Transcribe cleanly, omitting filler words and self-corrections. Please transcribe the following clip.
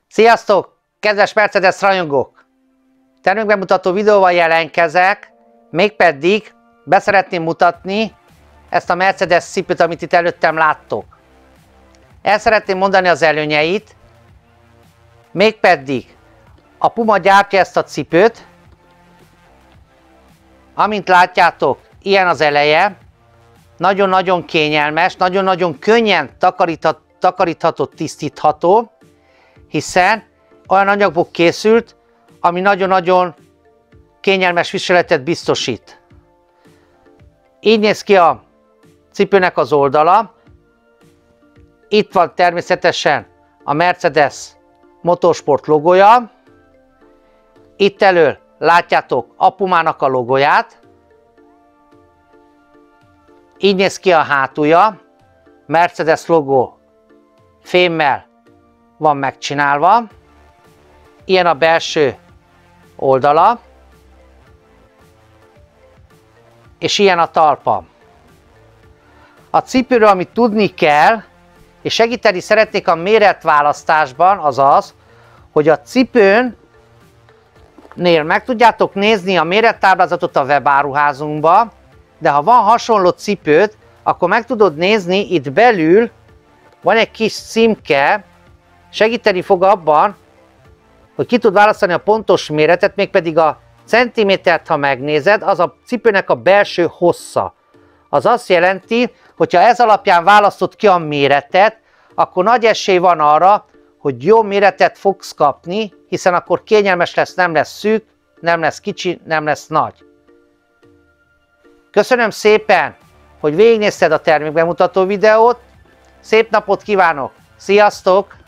Sziasztok, kedves Mercedes rajongók! Termékbemutató videóval jelentkezek, mégpedig be szeretném mutatni ezt a Mercedes cipőt, amit itt előttem láttok. El szeretném mondani az előnyeit, mégpedig a Puma gyártja ezt a cipőt. Amint látjátok, ilyen az eleje, nagyon-nagyon kényelmes, nagyon-nagyon könnyen takarítható, tisztítható, hiszen olyan anyagból készült, ami nagyon-nagyon kényelmes viseletet biztosít. Így néz ki a cipőnek az oldala. Itt van természetesen a Mercedes Motorsport logója. Itt elől látjátok a Pumának a logóját. Így néz ki a hátulja. Mercedes logó fémmel van megcsinálva. Ilyen a belső oldala. És ilyen a talpa. A cipőről, amit tudni kell, és segíteni szeretnék a méretválasztásban, az az, hogy a cipőnél meg tudjátok nézni a mérettáblázatot a webáruházunkba, de ha van hasonló cipőt, akkor meg tudod nézni, itt belül van egy kis címke, segíteni fog abban, hogy ki tud választani a pontos méretet, mégpedig a centimétert, ha megnézed, az a cipőnek a belső hossza. Az azt jelenti, hogyha ez alapján választod ki a méretet, akkor nagy esély van arra, hogy jó méretet fogsz kapni, hiszen akkor kényelmes lesz, nem lesz szűk, nem lesz kicsi, nem lesz nagy. Köszönöm szépen, hogy végignézted a termékbemutató videót, szép napot kívánok, sziasztok!